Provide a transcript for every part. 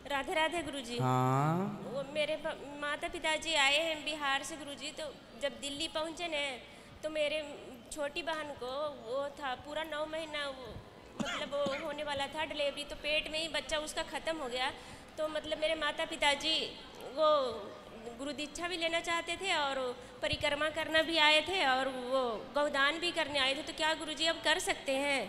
राधे राधे गुरुजी। हाँ। वो मेरे माता पिताजी आए हैं बिहार से गुरुजी, तो जब दिल्ली पहुँचे न तो मेरे छोटी बहन को वो था पूरा 9 महीना मतलब वो होने वाला था डिलीवरी, तो पेट में ही बच्चा उसका ख़त्म हो गया। तो मतलब मेरे माता पिताजी वो गुरु दीक्षा भी लेना चाहते थे और परिक्रमा करना भी आए थे और वो गौदान भी करने आए थे, तो क्या गुरुजी अब कर सकते हैं?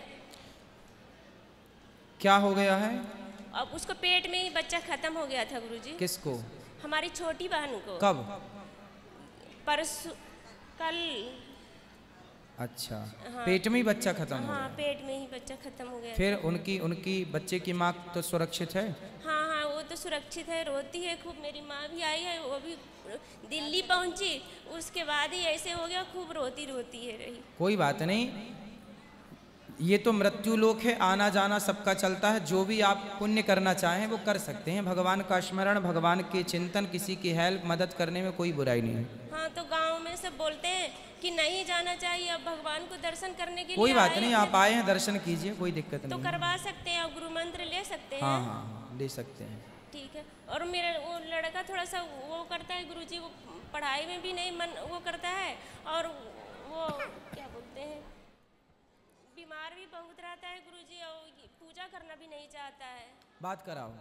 क्या हो गया है? अब उसको पेट में ही बच्चा खत्म हो गया था गुरुजी। किसको? हमारी छोटी बहन को। कब? परसों, कल। अच्छा। हाँ, पेट में ही बच्चा खत्म हो हाँ गया? पेट में ही बच्चा खत्म हो गया। फिर उनकी बच्चे की माँ तो सुरक्षित है? हाँ हाँ वो तो सुरक्षित है, रोती है खूब। मेरी माँ भी आई है, वो भी दिल्ली पहुंची, उसके बाद ही ऐसे हो गया, खूब रोती रोती है रही। कोई बात नहीं, ये तो मृत्यु लोक है, आना जाना सबका चलता है। जो भी आप पुण्य करना चाहें वो कर सकते हैं। भगवान का स्मरण, भगवान के चिंतन, किसी की हेल्प मदद करने में कोई बुराई नहीं है। हाँ तो गांव में सब बोलते हैं कि नहीं जाना चाहिए, अब भगवान को दर्शन करने के लिए कोई बात आए नहीं, हैं, आप आए हैं दर्शन कीजिए, कोई दिक्कत तो नहीं। करवा सकते हैं और गुरु मंत्र ले सकते हैं। हाँ हाँ हाँ, ले सकते हैं। ठीक है। और मेरा वो लड़का थोड़ा सा वो करता है गुरुजी, वो पढ़ाई में भी नहीं मन वो करता है, और वो क्या बोलते हैं, बीमार भी बहुत रहता है गुरुजी, और पूजा करना भी नहीं चाहता है। बात कराओ।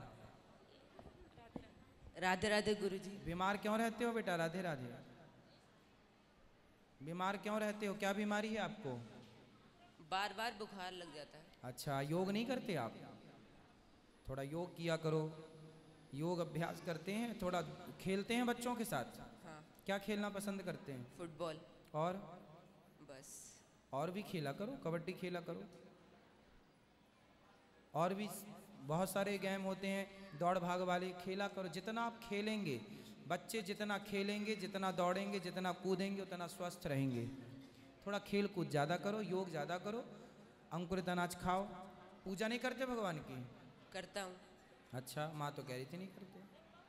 राधे राधे गुरुजी। बीमार क्यों रहते हो बेटा? राधे राधे। बीमार क्यों रहते हो? क्या बीमारी है आपको? बार बार बुखार लग जाता है। अच्छा, योग नहीं करते आप? थोड़ा योग किया करो, योग अभ्यास करते हैं, थोड़ा खेलते हैं बच्चों के साथ? हाँ। क्या खेलना पसंद करते हैं? फुटबॉल। और? बस। और भी खेला करो, कबड्डी खेला करो, और भी बहुत सारे गेम होते हैं, दौड़ भाग वाले खेला करो। जितना आप खेलेंगे, बच्चे जितना खेलेंगे, जितना दौड़ेंगे, जितना कूदेंगे, उतना स्वस्थ रहेंगे। थोड़ा खेल कूद ज़्यादा करो, योग ज़्यादा करो, अंकुरित अनाज खाओ। पूजा नहीं करते भगवान की? करता हूँ। अच्छा, माँ तो कह रही थी नहीं करते।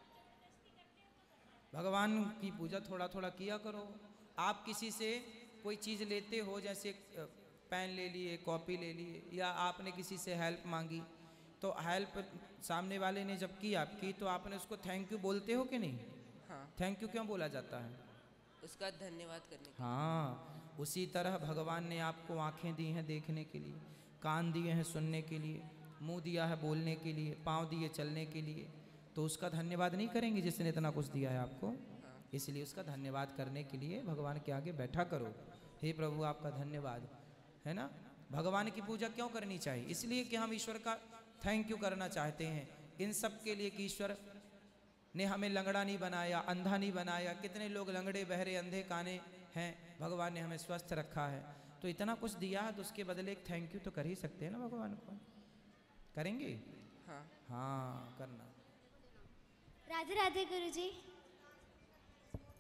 भगवान की पूजा थोड़ा थोड़ा किया करो। आप किसी से कोई चीज़ लेते हो, जैसे पेन ले लिए, कॉपी ले लिए, या आपने किसी से हेल्प मांगी, तो हेल्प सामने वाले ने जब की आपकी, तो आपने उसको थैंक यू बोलते हो कि नहीं? हाँ। थैंक यू क्यों बोला जाता है? उसका धन्यवाद करने के लिए। हाँ, उसी तरह भगवान ने आपको आंखें दी हैं देखने के लिए, कान दिए हैं सुनने के लिए, मुंह दिया है बोलने के लिए, पाँव दिए चलने के लिए, तो उसका धन्यवाद नहीं करेंगे जिसने इतना कुछ दिया है आपको? इसलिए उसका धन्यवाद करने के लिए भगवान के आगे बैठा करो, हे प्रभु आपका धन्यवाद, है ना। भगवान की पूजा क्यों करनी चाहिए? इसलिए कि हम ईश्वर का थैंक यू करना चाहते हैं। इन सब के लिए कि ईश्वर ने हमें लंगड़ा नहीं बनाया, अंधा नहीं बनाया। कितने लोग लंगड़े, बहरे, अंधे, काने हैं, भगवान ने हमें स्वस्थ रखा है। तो इतना कुछ दिया है, तो उसके बदले एक थैंक यू तो कर ही सकते हैं ना भगवान को। करेंगे? हाँ। हाँ, करना। राधे राधे गुरुजी।